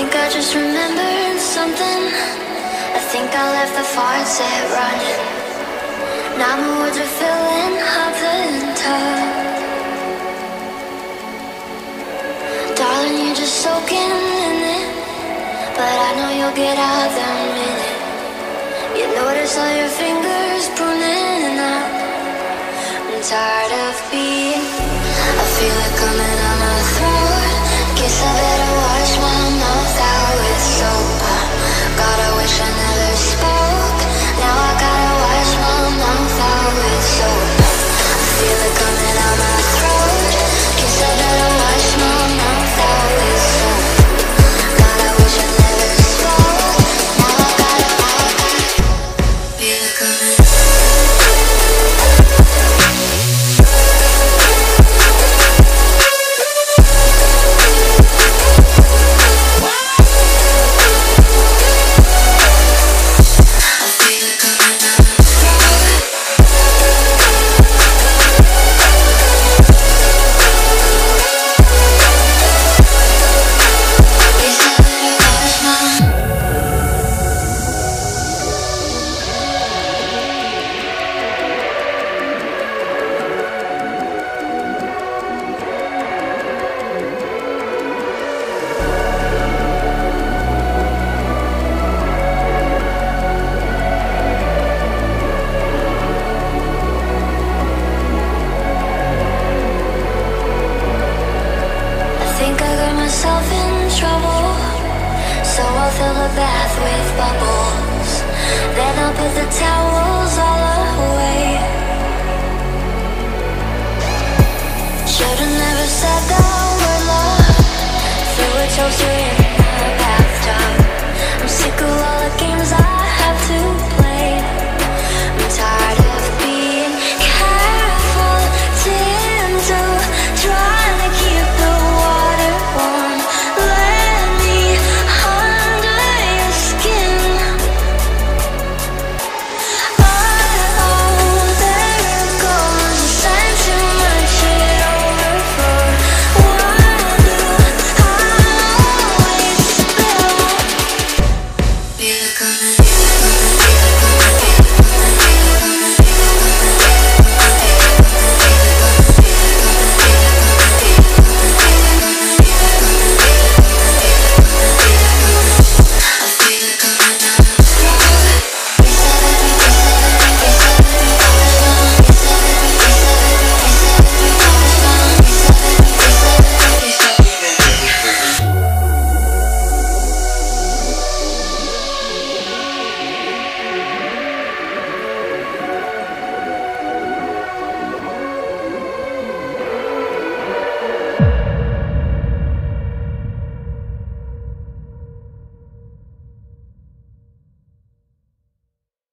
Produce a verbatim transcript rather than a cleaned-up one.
think I just remembered something. I think I left the faucet running. Now my words are filling up the tub. Darling, you're just soaking in it, but I know you'll get out the minute you notice all your fingers pruning up. I'm tired of being, I feel it coming on my throat. Guess I better wash my mouth out with soap. God, I wish I never spoke. Now I gotta wash my mouth out with soap. I feel it coming on my throat. Guess I better wash my mouth out with soap. God, I wish I never spoke. Now I gotta, I gotta feel it coming. Fill the bath with bubbles, then I'll put the towels all away. Should've never said that.